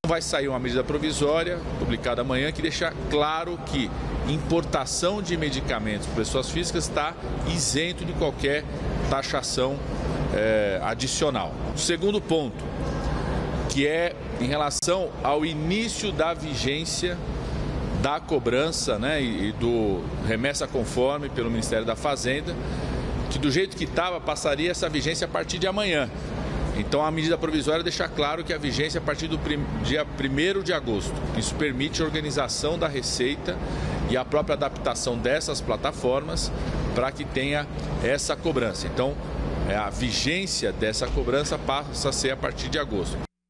Vai sair uma medida provisória, publicada amanhã, que deixa claro que importação de medicamentos por pessoas físicas está isento de qualquer taxação adicional. O segundo ponto, que é em relação ao início da vigência da cobrança, né, e do remessa conforme pelo Ministério da Fazenda, que do jeito que estava, passaria essa vigência a partir de amanhã. Então a medida provisória deixa claro que a vigência é a partir do dia 1º de agosto. Isso permite a organização da Receita e a própria adaptação dessas plataformas para que tenha essa cobrança. Então a vigência dessa cobrança passa a ser a partir de agosto.